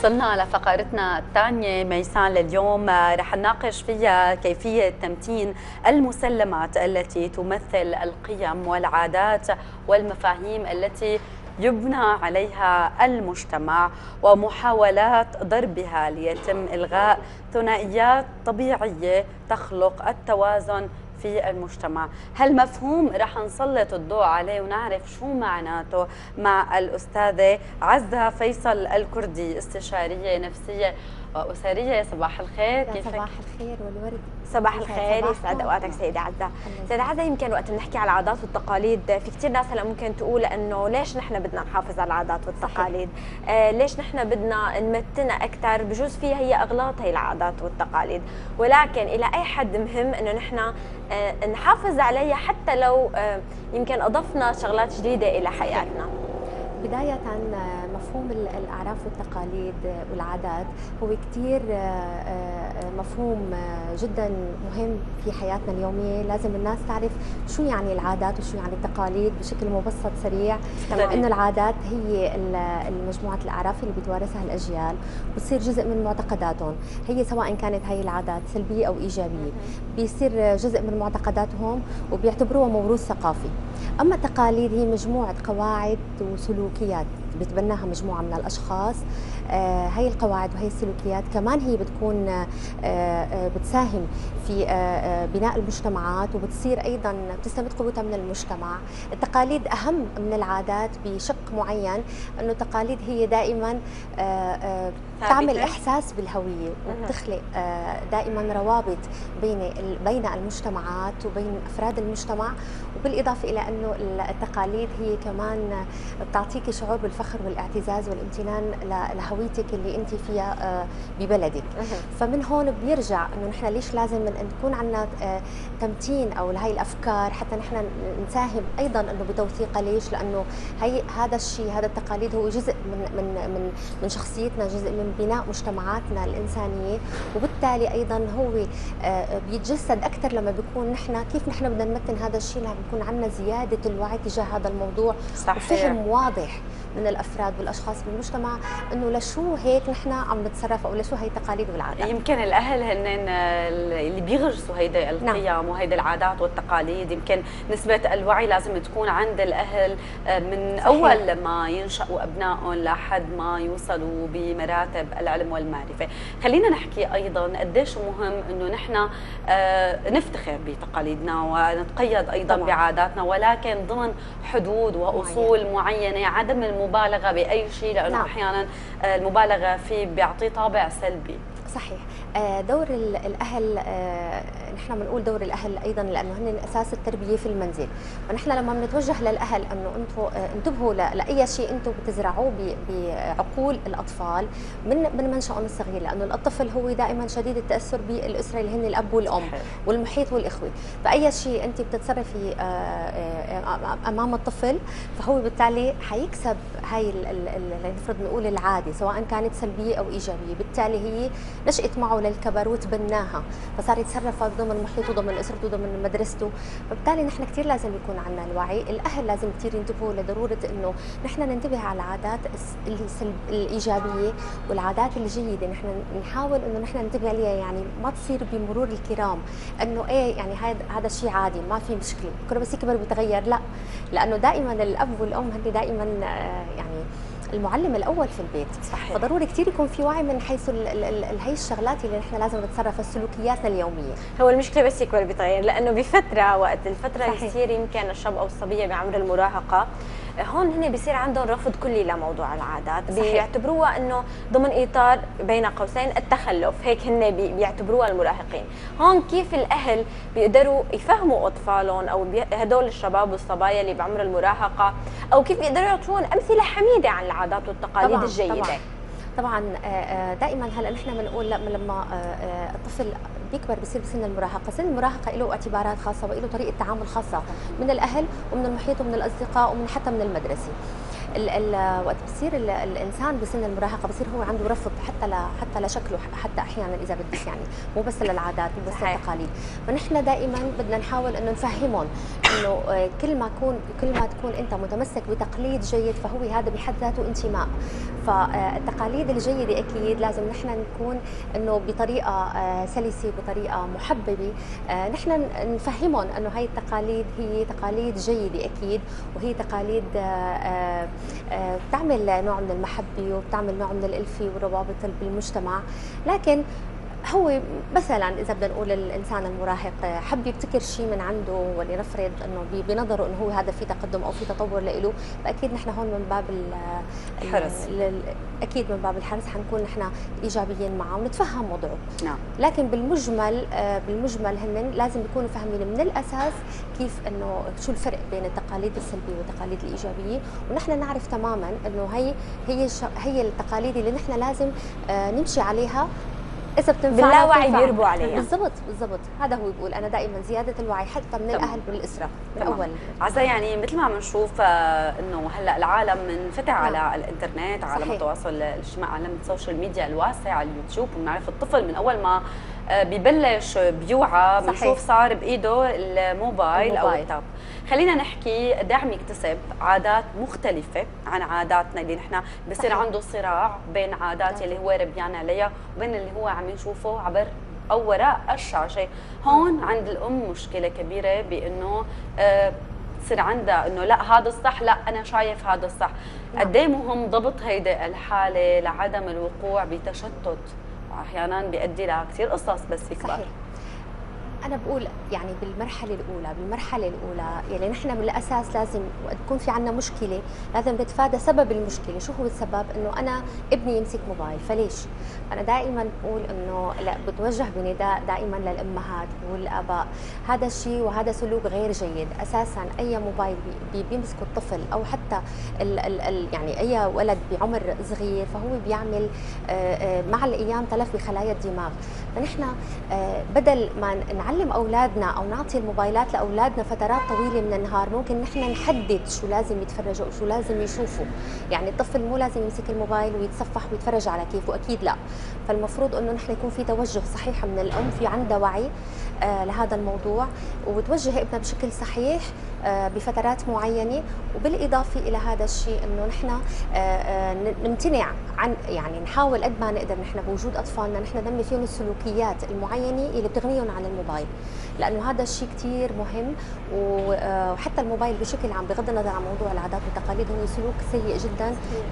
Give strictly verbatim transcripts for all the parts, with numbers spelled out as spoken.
وصلنا لفقرتنا الثانية ميسان لليوم، رح نناقش فيها كيفية تمتين المسلمات التي تمثل القيم والعادات والمفاهيم التي يبنى عليها المجتمع ومحاولات ضربها ليتم إلغاء ثنائيات طبيعية تخلق التوازن في المجتمع. هالمفهوم رح نسلط الضوء عليه ونعرف شو معناته مع الأستاذة عزة فيصل الكردي، استشارية نفسية وأسرية. صباح الخير، كيفك؟ صباح الخير والورد. صباح الخير، يسعد اوقاتك سيدة عزة. سيدة عزة، يمكن وقت بنحكي على العادات والتقاليد في كثير ناس هلا ممكن تقول انه ليش نحن بدنا نحافظ على العادات والتقاليد؟ آه ليش نحن بدنا نمتنها اكثر؟ بجوز فيها هي اغلاط هي العادات والتقاليد، ولكن الى اي حد مهم انه نحن آه نحافظ عليها حتى لو آه يمكن اضفنا شغلات جديدة الى حياتنا. بداية مفهوم الأعراف والتقاليد والعادات هو كتير مفهوم جدا مهم في حياتنا اليومية. لازم الناس تعرف شو يعني العادات وشو يعني التقاليد بشكل مبسط سريع. إنه العادات هي المجموعة الأعراف اللي بتوارثها الأجيال وبتصير جزء من معتقداتهم، هي سواء كانت هاي العادات سلبية أو إيجابية بيصير جزء من معتقداتهم وبيعتبروها موروث ثقافي. أما التقاليد هي مجموعة قواعد وسلوكيات بتبناها مجموعة من الأشخاص. آه هي القواعد وهي السلوكيات كمان هي بتكون آه آه بتساهم في آه بناء المجتمعات وبتصير أيضا بتستمد قوتها من المجتمع. التقاليد أهم من العادات بشق معين، أنه التقاليد هي دائما آه آه تعمل إحساس بالهوية وبتخلق آه دائما روابط بين بين المجتمعات وبين أفراد المجتمع، وبالإضافة إلى أنه التقاليد هي كمان بتعطيكي شعور بالفخر والاعتزاز والامتنان لهويتك اللي انت فيها ببلدك. فمن هون بيرجع انه نحن ليش لازم نكون عندنا تمتين او لهي الافكار حتى نحن نساهم ايضا انه بتوثيقها. ليش؟ لانه هي هذا الشيء، هذا التقاليد هو جزء من من من من شخصيتنا، جزء من بناء مجتمعاتنا الانسانيه، وبالتالي ايضا هو بيتجسد اكثر لما بيكون نحن كيف نحن بدنا نمتن هذا الشيء، لما بيكون عندنا زياده الوعي تجاه هذا الموضوع. صحيح. وفهم واضح من الافراد والاشخاص بالمجتمع انه لشو هيك نحن عم نتصرف او لشو هي التقاليد والعادات. يمكن الاهل هن اللي بيغرسوا هيدي القيم. نعم. وهيدي العادات والتقاليد. يمكن نسبه الوعي لازم تكون عند الاهل من صحيح. اول ما ينشأوا ابنائهم لحد ما يوصلوا بمراتب العلم والمعرفه. خلينا نحكي ايضا قديش مهم انه نحن نفتخر بتقاليدنا ونتقيد ايضا طبعا. بعاداتنا، ولكن ضمن حدود واصول معينه. عدم المبالغه باي شيء، لانه نعم. احيانا المبالغه فيه بيعطي طابع سلبي. صحيح. دور الاهل، نحن بنقول دور الاهل ايضا لانه هن اساس التربيه في المنزل، ونحن لما بنتوجه للاهل انه انتم انتبهوا لاي شيء انتم بتزرعوه بعقول الاطفال من من منشأهم الصغير، لانه الطفل هو دائما شديد التاثر بالاسره اللي هن الاب والام والمحيط والاخوه. فاي شيء انت بتتصرفي امام الطفل فهو بالتالي حيكسب هاي المفروض نقول العاده، سواء كانت سلبيه او ايجابيه. بالتالي هي نشأت معه للكبر وتبناها، فصار يتصرف ضمن محيطه ضمن اسرته ضمن مدرسته. فبالتالي نحن كثير لازم يكون عندنا الوعي. الاهل لازم كثير ينتبهوا لضروره انه نحن ننتبه على العادات الايجابيه والعادات الجيده، نحن نحاول انه نحن ننتبه عليها، يعني ما تصير بمرور الكرام انه ايه يعني هذا هذا الشيء عادي ما في مشكله، بكره بس يكبر بيتغير. لا، لانه دائما الاب والام هن دائما يعني المعلم الاول في البيت. صحيح. فضروري كثير يكون في وعي من حيث هي الشغلات اللي نحن لازم نتصرف سلوكياتنا اليوميه. هو المشكله بس يكبر بيتغير، لانه بفتره وقت الفتره اللي يصير يمكن الشاب او الصبيه بعمر المراهقه، هون هن بيصير عندهم رفض كلي لموضوع العادات. صحيح. بيعتبروها انه ضمن اطار بين قوسين التخلف، هيك هن بيعتبروها المراهقين. هون كيف الاهل بيقدروا يفهموا اطفالهم او هدول الشباب والصبايا اللي بعمر المراهقه، او كيف بيقدروا يعطوهم امثله حميده عن العادات والتقاليد طبعاً الجيده؟ طبعاً. طبعا دائما هلا نحن بنقول لما الطفل بيكبر بصير بسن المراهقه، سن المراهقه له اعتبارات خاصه وله طريقه تعامل خاصه من الاهل ومن المحيط ومن الاصدقاء ومن حتى من المدرسه. ال ال وقت بصير ال الانسان بسن المراهقه بصير هو عنده رفض حتى ل حتى لشكله، حتى احيانا اذا بدك يعني مو بس للعادات مو بس للتقاليد. فنحن دائما بدنا نحاول انه نفهمهم انه كل ما تكون كل ما تكون انت متمسك بتقليد جيد فهو هذا بحد ذاته انتماء. فالتقاليد الجيده اكيد لازم نحن نكون انه بطريقه سلسه بطريقه محببه، نحن نفهمهم انه هاي التقاليد هي تقاليد جيده اكيد، وهي تقاليد بتعمل نوع من المحبه وبتعمل نوع من الالفه والروابط بالمجتمع. لكن هو مثلا اذا بدنا نقول الانسان المراهق حب يبتكر شيء من عنده ولنفرض انه بنظره انه هو هذا في تقدم او في تطور له، فاكيد نحن هون من باب الحرص، اكيد من باب الحرص حنكون نحن ايجابيين معه ونتفهم وضعه. نعم. لكن بالمجمل بالمجمل هن لازم يكونوا فاهمين من الاساس كيف انه شو الفرق بين التقاليد السلبيه والتقاليد الايجابيه، ونحن نعرف تماما انه هي هي هي التقاليد اللي نحن لازم نمشي عليها اذا بتنفع باللاوعي بيربوا عليها. بالضبط بالضبط، هذا هو بيقول انا دائما زياده الوعي حتى من الاهل والاسره من اول. عزة يعني مثل ما عم نشوف انه هلا العالم منفتح على نعم. الانترنت، على صحيح. التواصل الاجتماعي، على السوشيال ميديا الواسع، على اليوتيوب، وبنعرف الطفل من اول ما ببلش بيوعى بنشوف صار بايده الموبايل او اللابتوب. خلينا نحكي قد ايه عم يكتسب عادات مختلفة عن عاداتنا اللي نحن بصير عنده صراع بين عادات اللي هو ربيان عليها وبين اللي هو عم يشوفه عبر او وراء الشاشة. هون عند الام مشكلة كبيرة بانه آه تصير عندها انه لا هذا الصح، لا انا شايف هذا الصح. قد ايه مهم ضبط هيدي الحالة لعدم الوقوع بتشتت، احيانا بيؤدي لكثير قصص بس يكبر. صحيح. أنا بقول يعني بالمرحلة الأولى بالمرحلة الأولى يعني نحن بالأساس لازم وقت يكون في عنا مشكلة لازم نتفادى سبب المشكلة. شو هو السبب؟ إنه أنا ابني يمسك موبايل، فليش؟ أنا دائما بقول إنه لا، بتوجه بنداء دائما للأمهات والآباء، هذا الشيء وهذا سلوك غير جيد. أساسا أي موبايل بي بيمسكه الطفل أو حتى ال ال ال يعني أي ولد بعمر صغير فهو بيعمل مع الأيام تلف بخلايا الدماغ. فنحن بدل ما نعلم اولادنا او نعطي الموبايلات لاولادنا فترات طويله من النهار، ممكن نحن نحدد شو لازم يتفرجوا وشو لازم يشوفوا. يعني الطفل مو لازم يمسك الموبايل ويتصفح ويتفرج على كيفه، اكيد لا. فالمفروض انه نحن يكون في توجه صحيح من الام، في عندها وعي آه لهذا الموضوع وتوجه ابنها بشكل صحيح آه بفترات معينه. وبالاضافه الى هذا الشيء انه نحن آه آه نمتنع عن يعني نحاول قد ما نقدر نحن بوجود اطفالنا نحن ننمي فيهم السلوكيات المعينه اللي بتغنيهم عن الموبايل، لانه هذا الشيء كثير مهم. وحتى الموبايل بشكل عام بغض النظر عن موضوع العادات والتقاليد هو سلوك سيء جدا.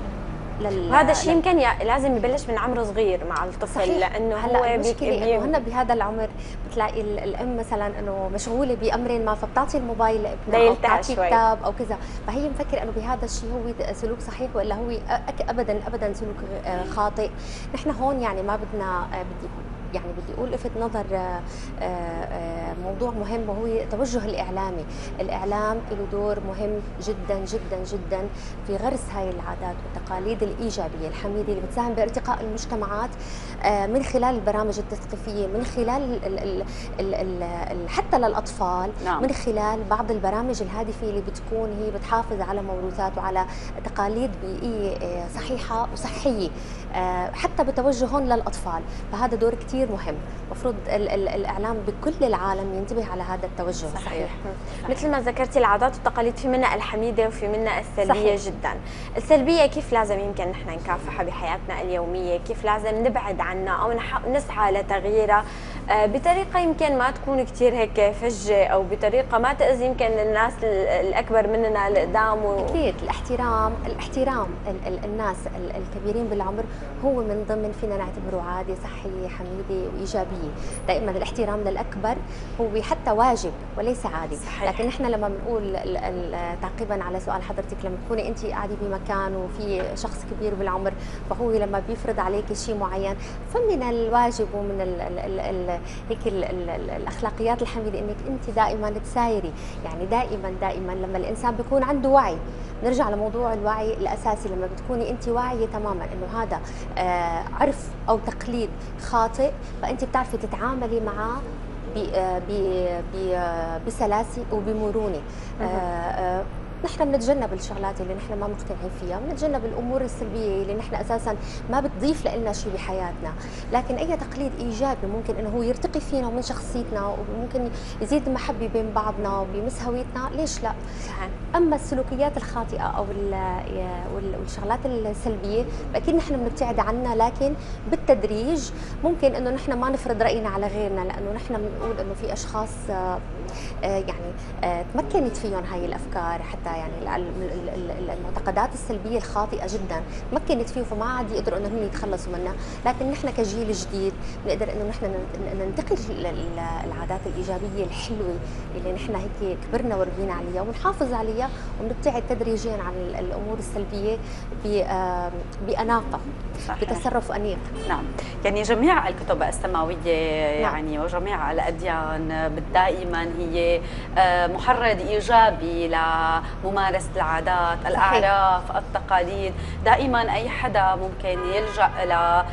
وهذا الشيء يمكن لازم يبلش من عمر صغير مع الطفل. صحيح. لانه هو بي هن بهذا العمر بتلاقي الام مثلا انه مشغوله بامر ما فبتعطي الموبايل لابنها او بتعطي كتاب او كذا، فهي مفكره انه بهذا الشيء هو سلوك صحيح ولا هو ابدا ابدا سلوك خاطئ. نحن هون يعني ما بدنا بدي يعني بدي اقول لفت نظر موضوع مهم وهو توجه الاعلامي. الاعلام له دور مهم جدا جدا جدا في غرس هاي العادات والتقاليد الايجابيه الحميده اللي بتساهم بارتقاء المجتمعات من خلال البرامج التثقيفيه، من خلال ال ال ال ال حتى للاطفال. نعم. من خلال بعض البرامج الهادفه اللي بتكون هي بتحافظ على موروثات وعلى تقاليد بيئيه صحيحه وصحيه حتى بتوجههم للاطفال. فهذا دور كثير مهم، المفروض الاعلام بكل العالم ينتبه على هذا التوجه. صحيح. صحيح. مثل ما ذكرتي العادات والتقاليد في منها الحميده وفي منها السلبيه. صحيح. جدا. السلبيه كيف لازم يمكن نحن نكافحها بحياتنا اليوميه، كيف لازم نبعد عنها او نسعى لتغييرها بطريقه يمكن ما تكون كثير هيك فجه او بطريقه ما تاذي يمكن الناس الاكبر مننا القدام. و... اكيد الاحترام الاحترام ال ال الناس الكبيرين بالعمر هو من ضمن فينا نعتبره عاده صحيه حميده وايجابيه. دائما الاحترام للاكبر هو حتى واجب وليس عادي. صحيح. لكن نحن لما بنقول تعقيبا على سؤال حضرتك، لما تكوني انت قاعده بمكان وفي شخص كبير بالعمر فهو لما بيفرض عليك شيء معين فمن الواجب ومن ال ال ال ال هيك ال ال ال الاخلاقيات الحميده انك انت دائما تسايري. يعني دائما دائما لما الانسان بيكون عنده وعي، نرجع لموضوع الوعي الاساسي، لما بتكوني انت واعيه تماما انه هذا آه عرف او تقليد خاطئ فانت بتعرفي تتعاملي معه بسلاسه وبمرونه. آه نحن بنتجنب الشغلات اللي نحن ما مقتنعين فيها، بنتجنب الامور السلبيه اللي نحن اساسا ما بتضيف لنا شيء بحياتنا. لكن اي تقليد ايجابي ممكن انه هو يرتقي فينا ومن شخصيتنا وممكن يزيد المحبه بين بعضنا وبيمس هويتنا، ليش لا؟ صحيح. اما السلوكيات الخاطئه او والشغلات السلبيه اكيد نحن بنبتعد عنها، لكن بالتدريج ممكن انه نحن ما نفرض راينا على غيرنا، لانه نحن بنقول انه في اشخاص يعني تمكنت فيهم هاي الافكار، حتى يعني المعتقدات السلبيه الخاطئه جدا تمكنت فيهم فما عاد يقدروا انهم يتخلصوا منها. لكن نحن كجيل جديد بنقدر انه نحن ننتقل العادات الايجابيه الحلوه اللي نحن هيك كبرنا وربينا عليها ونحافظ عليها، ونبتعد تدريجيا عن الامور السلبيه باناقه، بتصرف انيق. نعم، يعني جميع الكتب السماويه يعني نعم. وجميع الاديان دائما هي محرض ايجابي لممارسه العادات، صحيح. الاعراف، التقاليد. دائما اي حدا ممكن يلجا ل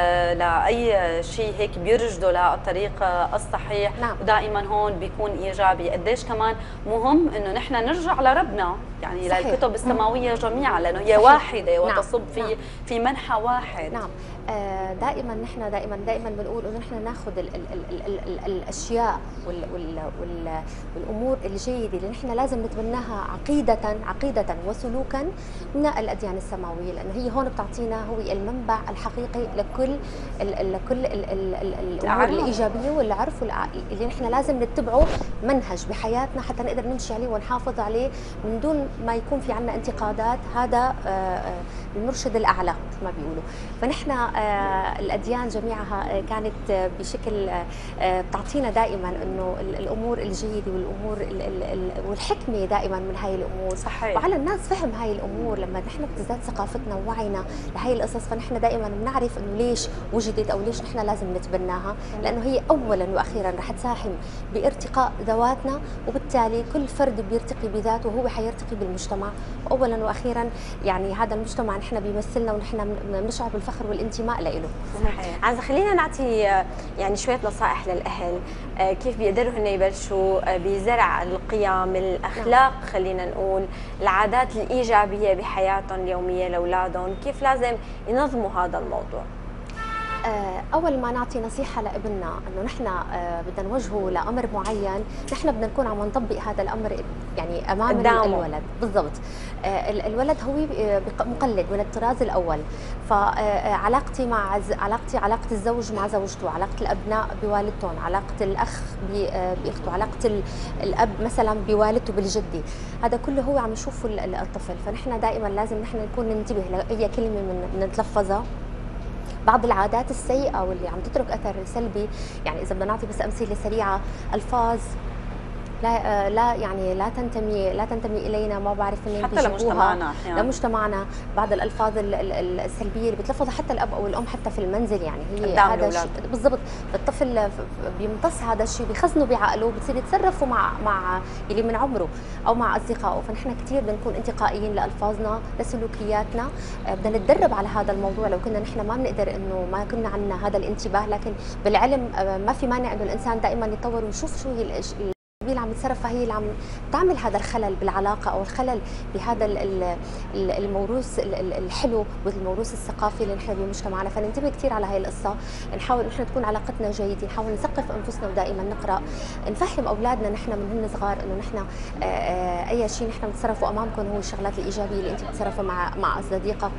لاي شيء هيك بيرشده للطريق الصحيح، نعم. ودائما هون بيكون ايجابي. قديش كمان مهم انه نحن نرجع لربنا، يعني صحيح. للكتب السماويه جميعا، لانه هي صحيح. واحده وتصب نعم. في نعم. في منحى واحد. نعم، دائما نحن دائما دائما بنقول انه نحن ناخذ ال ال ال ال ال الاشياء وال وال وال والامور الجيده اللي نحن لازم نتبناها عقيده عقيده وسلوكا من الاديان السماويه، لانه هي هون بتعطينا هو المنبع الحقيقي لكل ال لكل الامور الايجابيه والعرف اللي نحن لازم نتبعه منهج بحياتنا حتى نقدر نمشي عليه ونحافظ عليه من دون ما يكون في عندنا انتقادات. هذا المرشد الاعلى ما بيقولوا. فنحن الاديان جميعها كانت بشكل بتعطينا دائما انه الامور الجيده والامور والحكمه دائما من هاي الامور، صحيح. وعلى الناس فهم هاي الامور لما نحن بتزداد ثقافتنا ووعينا لهي القصص، فنحن دائما بنعرف انه ليش وجدت او ليش نحن لازم نتبناها، لانه هي اولا واخيرا رح تساهم بارتقاء ذواتنا، وبالتالي كل فرد بيرتقي بذاته وهو حيرتقي بالمجتمع، واولا واخيرا يعني هذا المجتمع نحن بيمثلنا ونحن بنشعر بالفخر والانتماء له. صحيح. عايزه خلينا نعطي يعني شويه نصائح للاهل كيف بيقدروا هن يبلشوا بزرع القيم، الاخلاق، خلينا نقول العادات الايجابيه بحياتهم اليوميه لاولادهم، كيف لازم ينظموا هذا الموضوع؟ اول ما نعطي نصيحه لابننا انه نحن بدنا نوجهه لامر معين، نحن بدنا نكون عم نطبق هذا الامر يعني امام قدامه. الولد بالضبط. الولد هو مقلد من الطراز الاول، فعلاقتي مع علاقتي علاقه الزوج مع زوجته، علاقه الابناء بوالدتهم، علاقه الاخ باخته، علاقه الاب مثلا بوالدته بالجدي، هذا كله هو عم يشوفه الطفل. فنحن دائما لازم نحن نكون ننتبه لاي كلمه من نتلفظها. بعض العادات السيئه واللي عم تترك اثر سلبي، يعني اذا بدنا نعطي بس امثله سريعه، الفاظ لا لا يعني لا تنتمي لا تنتمي الينا، ما بعرف منين حتى لمجتمعنا يعني. لمجتمعنا بعض الالفاظ السلبيه اللي بتلفظها حتى الاب او الام حتى في المنزل، يعني هي هذا الشيء بالضبط. الطفل بيمتص هذا الشيء بيخزنه بعقله وبصير يتصرفوا مع مع اللي من عمره او مع اصدقائه. فنحن كثير بدنا نكون انتقائيين لالفاظنا لسلوكياتنا، بدنا نتدرب على هذا الموضوع. لو كنا نحن ما بنقدر انه ما كنا عندنا هذا الانتباه، لكن بالعلم ما في مانع انه الانسان دائما يتطور ويشوف شو هي اللي عم تتصرف، فهي اللي عم تعمل هذا الخلل بالعلاقه او الخلل بهذا الموروث الحلو والموروث الثقافي اللي نحن بمجتمعنا. فننتبه كثير على هاي القصه، نحاول نحن تكون علاقتنا جيده، نحاول نثقف انفسنا ودائما نقرا، نفهم اولادنا نحن من هن صغار انه نحن اي شيء نحن بنتصرفه امامكم هو الشغلات الايجابيه اللي انت بتتصرفها مع مع صديقك.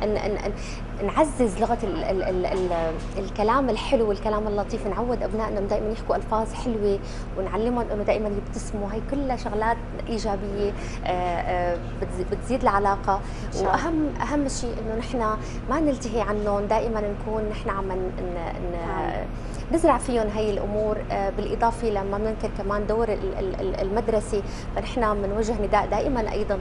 نعزز لغه ال ال ال ال الكلام الحلو والكلام اللطيف، نعود ابنائنا دائما يحكوا الفاظ حلوه ونعلمهم انه دائما يبتسموا. هي كلها شغلات ايجابيه بتزيد العلاقه. واهم اهم شيء انه نحن ما نلتهي عنهم، دائما نكون نحن عم نزرع فيهم هي الامور. بالاضافه لما بننكر كمان دور المدرسه، فنحن بنوجه نداء دائما ايضا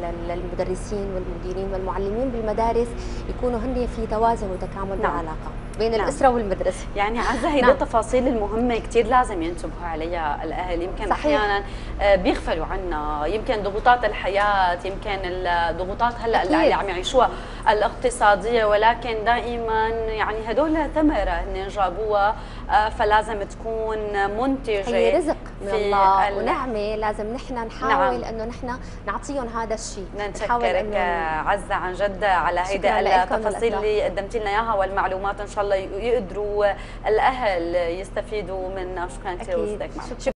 للمدرسين والمديرين والمعلمين بالمدارس يكونوا هن في توازن وتكامل بالعلاقه. بين نعم. الاسره والمدرسه. يعني عزة هي نعم. التفاصيل المهمه كثير لازم ينتبهوا عليها الاهل، يمكن صحيح. احيانا بيغفلوا عنا، يمكن ضغوطات الحياه، يمكن الضغوطات هلا أكيد. اللي عم يعيشوها الاقتصاديه، ولكن دائما يعني هدول ثمره هن جابوها، فلازم تكون منتجه. هي رزق من الله ونعمه، لازم نحن نحاول نعم. انه نحن نعطيهم هذا الشيء. نشكرك عزة عن جد على هيدا التفاصيل اللي قدمتي لنا اياها والمعلومات، ان شاء الله يقدروا الاهل يستفيدوا منها. شكرا كثير وجودك معنا.